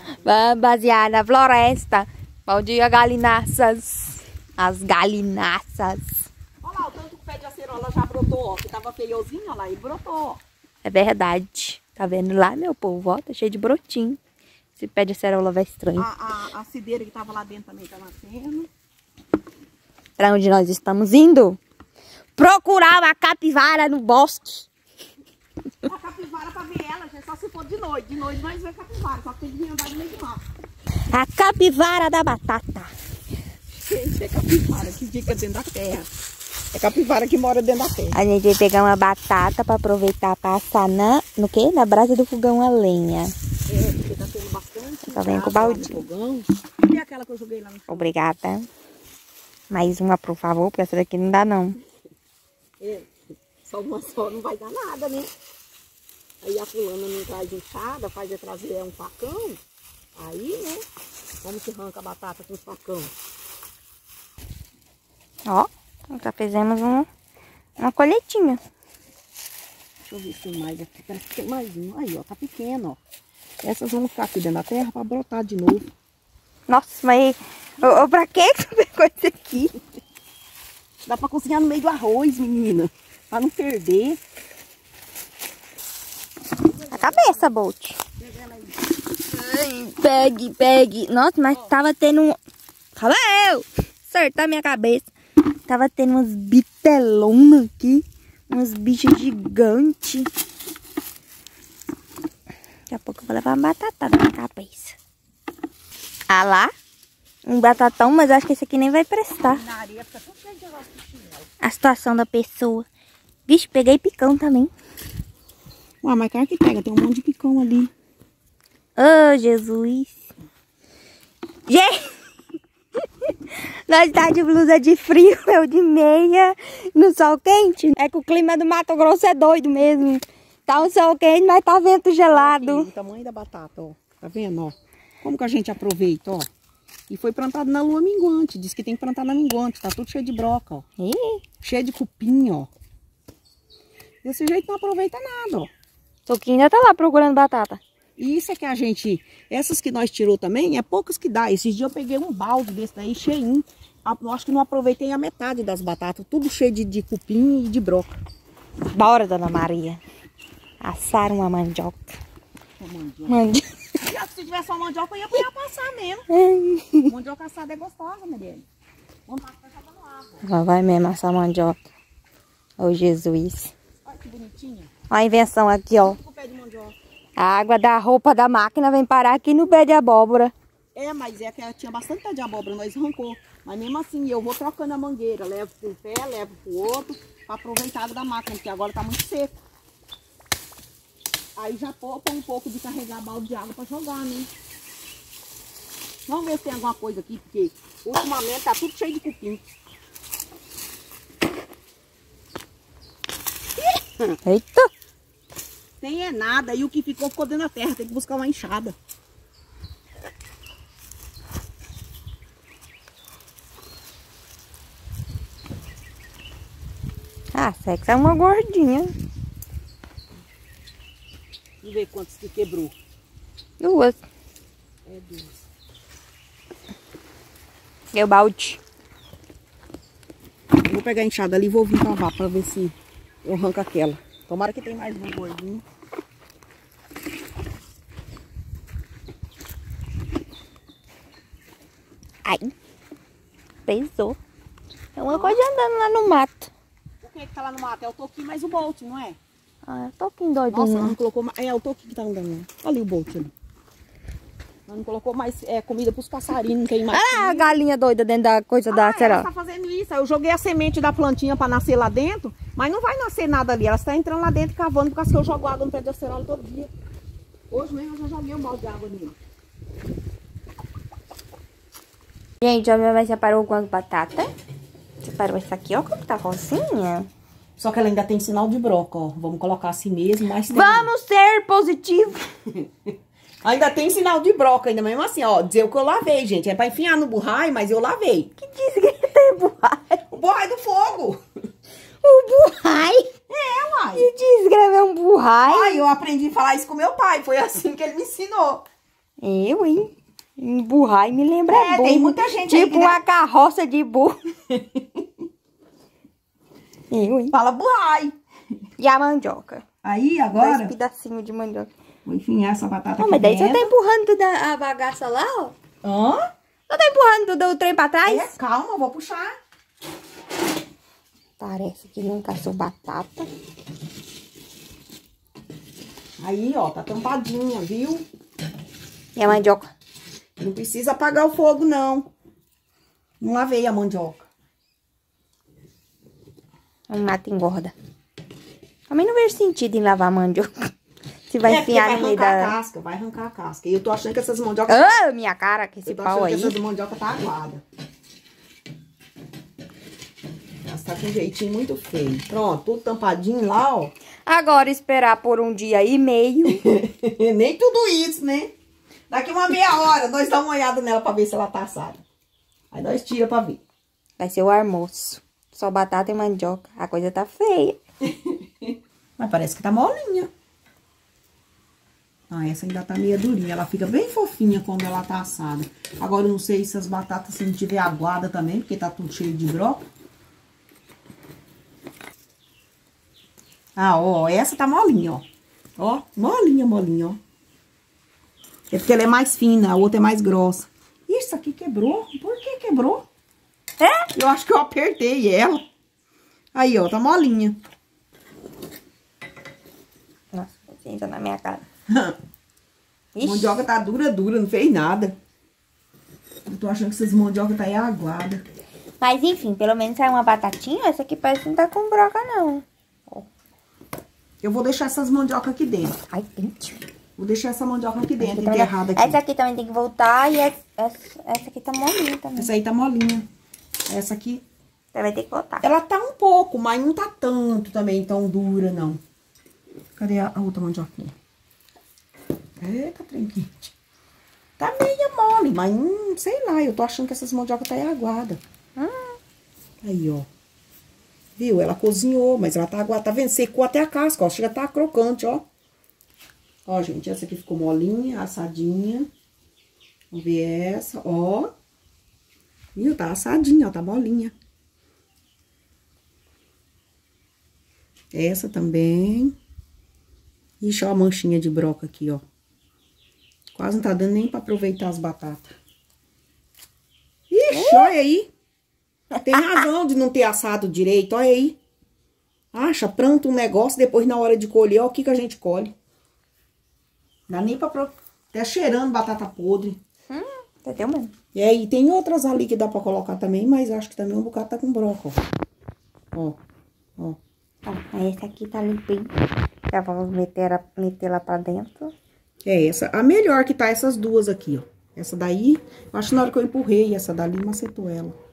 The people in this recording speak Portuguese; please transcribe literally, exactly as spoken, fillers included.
Vamos basear na floresta. Bom dia, galináceas. As galináceas. Olha lá, o tanto que o pé de acerola já brotou, ó. Que tava feiozinho, olha lá, ele brotou, ó. É verdade. Tá vendo lá, meu povo? Ó, tá cheio de brotinho. Esse pé de acerola vai estranho. A, a, a cideira que tava lá dentro também tá nascendo. Pra onde nós estamos indo? Procurar uma capivara no bosque. A capivara pra ver ela, gente, só se for de noite. De noite nós vemos capivara, só que tem que vir andar no meio do mato. A capivara da batata. Gente, é capivara que fica dentro da terra. É capivara que mora dentro da terra. A gente vai pegar uma batata pra aproveitar pra assar na, no quê? Na brasa do fogão a lenha. É, porque tá tendo bastante. Tá vendo com o balde? E aquela que eu joguei lá no chão? Obrigada. Mais uma, por favor, porque essa daqui não dá, não. É, só uma só não vai dar nada, né? Aí a fulana não traz enxada, faz é trazer um facão. Aí, né? Como que arranca a batata com o facão? Ó, já fizemos um, uma colheitinha. Deixa eu ver se tem mais aqui. Parece que tem mais um. Aí, ó, tá pequeno, ó. Essas vão ficar aqui dentro da terra pra brotar de novo. Nossa, mas... Ô, ô, pra que que tu pegou isso aqui? Dá pra cozinhar no meio do arroz, menina. Pra não perder. A cabeça, Bolt. Ai, pegue, pegue. Nossa, mas tava tendo um... Calma eu! Acertar minha cabeça. Tava tendo umas bitelonas aqui. Uns bichos gigantes. Daqui a pouco eu vou levar uma batatada na cabeça. Ah lá. Um batatão, mas acho que esse aqui nem vai prestar. Na areia fica tudo cheio de negócio de chinelo. A situação da pessoa. Vixe, peguei picão também. Ué, mas cara que pega, tem um monte de picão ali. Oh, Jesus. Gente, nós tá de blusa de frio, eu de meia, no sol quente. É que o clima do Mato Grosso é doido mesmo. Tá um sol quente, mas tá vento gelado. Aqui, o tamanho da batata, ó. Tá vendo, ó? Como que a gente aproveita, ó. E foi plantado na lua minguante. Diz que tem que plantar na minguante. Tá tudo cheio de broca, ó. Ih, Cheio de cupim, ó. Desse jeito não aproveita nada, ó. Toquinho ainda tá lá procurando batata. E isso é que a gente... Essas que nós tirou também, é poucas que dá. Esses dias eu peguei um balde desse daí, cheinho. Eu acho que não aproveitei a metade das batatas. Tudo cheio de, de cupim e de broca. Bora, Dona Maria. Assar uma mandioca. Uma mandioca. Mandioca. Se tivesse uma mandioca, eu ia apanhar passar mesmo. Mandioca assada é gostosa, Mariane. Vamos lá, vai dando água. Lá vai mesmo assar mandioca. Ô, Jesus. Olha que bonitinha. Olha a invenção aqui, ó. Com o pé de mandioca. A água da roupa da máquina vem parar aqui no pé de abóbora. É, mas é que tinha bastante pé de abóbora, nós arrancou. Mas mesmo assim, eu vou trocando a mangueira. Levo pro pé, levo pro outro, pra aproveitar a água da máquina, porque agora tá muito seco. Aí já poupa um pouco de carregar balde de água pra jogar, né? Vamos ver se tem alguma coisa aqui, porque ultimamente tá tudo cheio de cupim. Eita! Tem é nada, e o que ficou, ficou dentro da terra. Tem que buscar uma enxada. Ah, sexo é uma gordinha. Vamos ver quantos que quebrou. Duas. É duas. E o balde. Vou pegar a enxada ali e vou vir cavar pra ver se eu arranco aquela. Tomara que tem mais um gordinho. Ai. Pesou. É uma coisa andando lá no mato. O que é que tá lá no mato? É o toquinho mais o bolt, não é? Ah, eu tô aqui doidinha. Nossa, não colocou mais. É o toquinho que tá andando. Ali o bolt ali. Não colocou mais é, comida pros passarinhos, não tem mais. Ah, a galinha doida dentro da coisa da Ah, ela acerola. tá fazendo isso. Eu joguei a semente da plantinha pra nascer lá dentro, mas não vai nascer nada ali. Ela está entrando lá dentro e cavando, por causa que eu jogo água no pé de acerola todo dia. Hoje mesmo eu já joguei um balde de água ali. Gente, a minha mãe separou algumas batatas. Separou essa aqui, ó, como tá rosinha. Só que ela ainda tem sinal de broca, ó. Vamos colocar assim mesmo, mas tem... Vamos ser positivos. Ainda tem sinal de broca, ainda mesmo assim, ó. Dizer o que eu lavei, gente. É pra enfiar no burrai, mas eu lavei. Que disse que tem burrai? O burrai do fogo. O burrai? É, uai. Que disse que é um burrai? Ai, eu aprendi a falar isso com meu pai. Foi assim que ele me ensinou. Eu, hein? Emburrar e me lembra É, burro. tem muita gente Tipo aí, né? uma carroça de burro. Eu, hein? Fala burrai. E a mandioca. Aí, Dois agora, pedacinhos de mandioca. vou enfiar essa batata Não, aqui mas daí você dentro. tá empurrando toda a bagaça lá, ó. Hã? Você tá empurrando todo o trem pra trás? É, calma, vou puxar. Parece que nunca sou batata. Aí, ó, tá tampadinha, viu? E a mandioca? Não precisa apagar o fogo, não. Não lavei a mandioca. Um mato engorda. Também não vejo sentido em lavar a mandioca. Se vai É, porque enfiar vai no meio arrancar a da... casca, vai arrancar a casca. E eu tô achando que essas mandiocas... Ah, minha cara, que esse eu tô pau achando aí. que essas mandiocas tá aguada. Elas tá com um jeitinho muito feio. Pronto, tudo tampadinho lá, ó. Agora esperar por um dia e meio. Nem tudo isso, né? Daqui uma meia hora, nós dá uma olhada nela pra ver se ela tá assada. Aí nós tira pra ver. Vai ser o almoço. Só batata e mandioca. A coisa tá feia. Mas parece que tá molinha. Ah, essa ainda tá meio durinha. Ela fica bem fofinha quando ela tá assada. Agora eu não sei se as batatas, se não tiver aguada também, porque tá tudo cheio de broca. Ah, ó, essa tá molinha, ó. Ó, molinha, molinha, ó. É porque ela é mais fina, a outra é mais grossa. Isso aqui quebrou? Por que quebrou? É? Eu acho que eu apertei ela. Aí, ó, tá molinha. Nossa, cinza na minha cara. A Ixi. mandioca tá dura, dura, não fez nada. Eu tô achando que essas mandioca tá aí aguada. Mas enfim, pelo menos saiu uma batatinha. Essa aqui parece que não tá com broca, não. Ó. Eu vou deixar essas mandioca aqui dentro. Ai, gente. Vou deixar essa mandioca aqui dentro, Aqui também- enterrada aqui. Essa aqui também tem que voltar. E essa, essa, essa aqui tá molinha também. Essa aí tá molinha. Essa aqui, Você vai ter que voltar. ela tá um pouco, mas não tá tanto também, tão dura, não. Cadê a, a outra mandioquinha? Eita, trem quente. Tá meio mole, mas hum, sei lá, eu tô achando que essas mandiocas tá aí aguada. Hum. Aí, ó. Viu? Ela cozinhou, mas ela tá aguada. Tá vendo? Secou até a casca, ó. Chega a tá crocante, ó. Ó, gente, essa aqui ficou molinha, assadinha. Vamos ver essa, ó. Viu? Tá assadinha, ó. Tá molinha. Essa também. Ixi, ó a manchinha de broca aqui, ó. Quase não tá dando nem pra aproveitar as batatas. Ixi, olha aí. Tem razão de não ter assado direito, olha aí. Acha, planta um negócio, depois na hora de colher, ó o que que a gente colhe. Dá nem pra... Pro... Tá cheirando batata podre. Hum, entendeu, mano? E aí, tem outras ali que dá pra colocar também, mas acho que também um bocado tá com broca, ó. Ó, ó. Tá, essa aqui tá limpinha. Já vamos meter, a, meter lá pra dentro. É essa. A melhor que tá essas duas aqui, ó. Essa daí, eu acho que na hora que eu empurrei, essa dali macetou ela.